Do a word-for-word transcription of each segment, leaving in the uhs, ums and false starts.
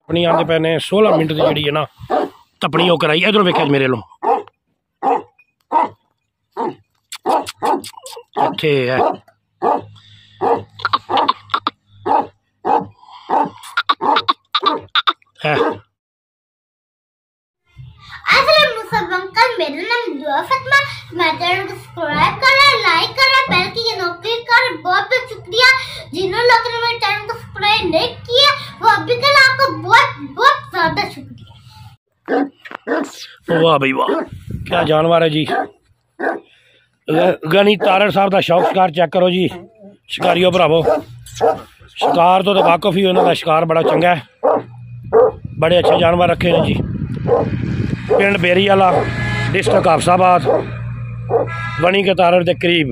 अपनी आते पे ने सोलह मिनट की जी है ना तपनी वो कराई। इधरों वेख्या मेरे लो इत्थे है है मेरा नाम दुआ फातिमा, मैं चैनल को सब्सक्राइब करें, लाइक करें, बेल की नोटिफिकेशन करें। बहुत बहुत शुक्रिया जिन लोगों ने मेरे चैनल को सब्सक्राइब नहीं किया वो अभी कल आपको बहुत बहुत ज्यादा शुक्रिया। वाह भाई वाह, क्या जानवर है जी। गनी तारड़ साहब का शौक शिकार चेक करो जी। शिकारियों भरावो, शिकार तो वाकफ ही उन्होंने शिकार बड़ा चंगा है, बड़े अच्छे जानवर रखे हैं जी। पिंड बेरी वाला डिस्ट्रिक्ट हाफसाबाद बनी के तारड़ के करीब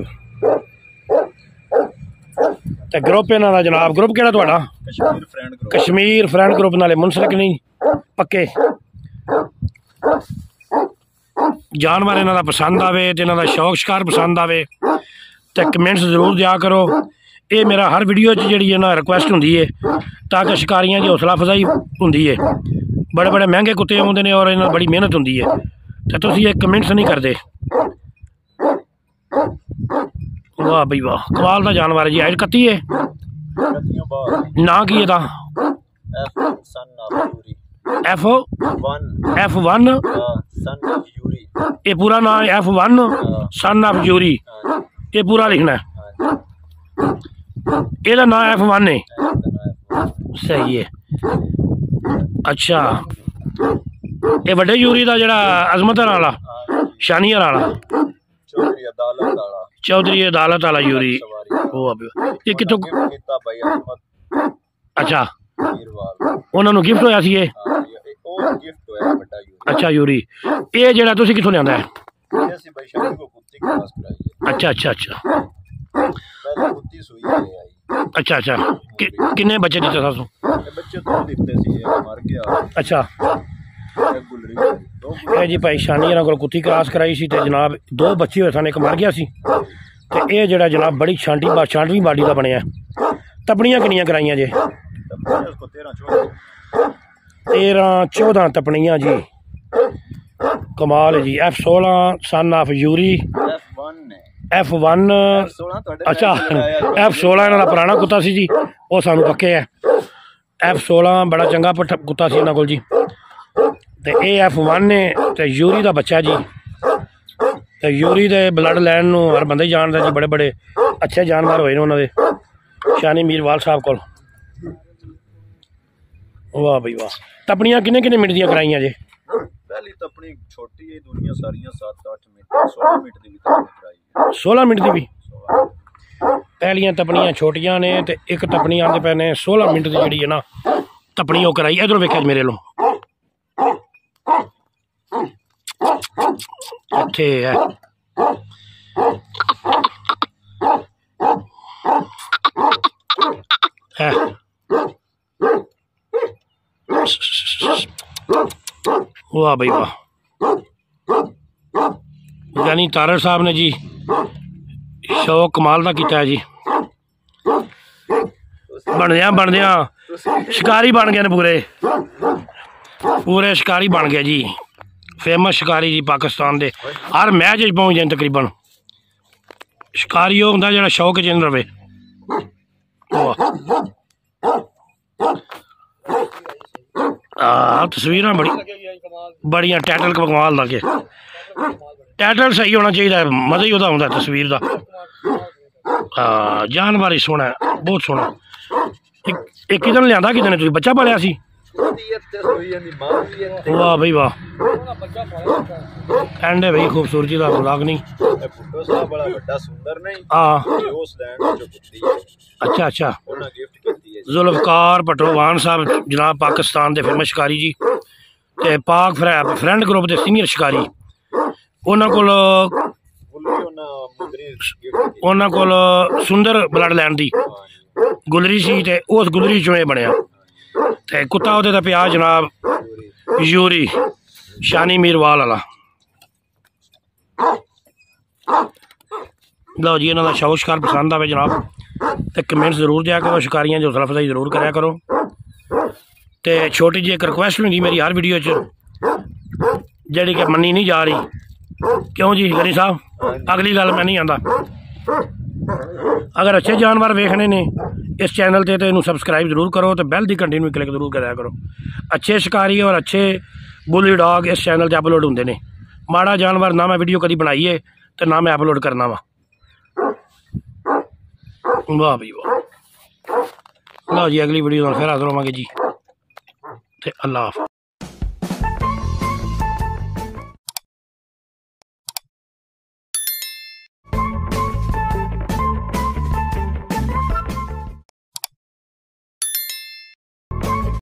ते ग्रुप इन्हों का जनाब। ग्रुप केड़ा तुहाडा? कश्मीर फ्रेंड ग्रुप नाले मुनसलिक नहीं पक्के। जानवर इन्हों का पसंद आवे तो इन्हों का शौक शिकार पसंद आवे तो कमेंट्स जरूर दिया करो। ये मेरा हर वीडियो जी है ना रिक्वेस्ट होंदी है ताकि शिकारियों की हौसला अफजाई होंदी है। बड़े बड़े महंगे कुत्ते आते हैं और इन्हें बड़ी मेहनत होंदी है तो तुम ये कमेंट्स नहीं करते। वाह बई वाह, कमाल का जानवर है जी। हाइट कत्ती है ना की एफ एफ वन ये पूरा नाम एफ वन सन ऑफ यूरी ये पूरा लिखना है। ਇਹਦਾ नाम एफ वन है, सही है। अच्छा ये बड़े यूरी का जरा अजमत वाला शानियर वाला चौधरी अदालत वाला यूरी ये कितों? अच्छा उन्होंने गिफ्ट होया सी ये। अच्छा यूरी ये जरा तुसी कितों लियांदा है? अच्छा अच्छा अच्छा अच्छा अच्छा कि, किन्ने बच्चे दिते सासू? अच्छा ये जी भाई शानियर को कुत्ती क्रॉस कराई सी ते जनाब दो बच्चे हुए सन, एक मर गया सी ते ये जड़ा जनाब बड़ी छांटी छांटवी बाडी का बनया। तपनियां किन्नियां कराइयां जे? तेरह चौदह तपनियां जी, कमाल है जी। एफ सोलह सन ऑफ यूरी एफ वन। अच्छा एफ सोलह इन्हों का पुराना कुत्ता सी जी, वो सानू पक्के है। एफ सोलह बड़ा चंगा कुत्ता सी इन्हों को जी। तो ये एफ वन ने तो यूरी का बच्चा जी। तो यूरी के ब्लड लैन नूं हर बंदा ही जानता जी, बड़े बड़े अच्छे जानवर होए ने उन्होंने शानी मीरवाल साहब को। वाह बई वाह, तपनियां किन्ने किन्ने मिनट दियां कराइयां जे? पहली तपनी छोटी है, दुनिया सारियां सात आठ मिनट सोलह मिनट दी भी कराई है। सोलह मिनट की भी पहलियां तपनियां छोटियां ने तो एक तपनी आते पे ने सोलह मिनट की जी है ना तपनी वो कराई। इधरों वेख्या मेरे लो इत्थे है है वाह भाई वाह, यानी तारड़ साहब ने जी शौक कमाल का किया है जी। बनदिया बनदिया शिकारी बन गए ने, पूरे पूरे शिकारी बन गए जी। फेमस शिकारी जी पाकिस्तान के हर मैच पहुँच जाए तकरीबन। शिकारी होंगे जो शौक च रवे। तस्वीर बड़ी बड़िया टाइटल कमाल लगे। टाइटल सही होना चाहिए, मजा ही आता तस्वीर का। हाँ जानवर ही सोहना है, बहुत सोहना। एक किधर लिया कितने तुम बच्चा पालिया सी? वाह भाई वाह, एंड है भाई खूबसूरती का खुराक नहीं। हाँ अच्छा अच्छा जुल्फकार पटोवान साहब जनाब पाकिस्तान के फेमस शिकारी जी ते पाक फ्रेंड ग्रुप के सीनियर शिकारी। उन्होंने को सुंदर ब्लड लैंड की गुलरी सी ते उस गुलरी चों ये बनया। ते कुत्ता उहदे दा पिया जनाब यूरी शानी मीरवाल वाला। लो जी इन्हों का शौक शिकार पसंद आवे जनाब तो कमेंट्स जरूर दिया करो, शिकारियां की हौसला अफजाई जरूर कराया करो। तो छोटी जी एक रिक्वेस्ट होंगी मेरी हर वीडियो च जी कि मनी नहीं जा रही। क्यों जी गनी साहब, अगली गल मैं नहीं आंदा। अगर अच्छे जानवर वेखने ने इस चैनल ते तो इनू सबसक्राइब जरूर करो, तो बैल की घंटी भी क्लिक जरूर कराया करो। अच्छे शिकारी और अच्छे बुली डॉग इस चैनल पर अपलोड होंगे ने। माड़ा जानवर ना मैं वीडियो कभी बनाई है तो ना मैं अपलोड करना वा। वाह भाई वाह। लो जी अगली वीडियो फिर हाजिर होवांगे जी। ते अल्लाह हाफ़िज़।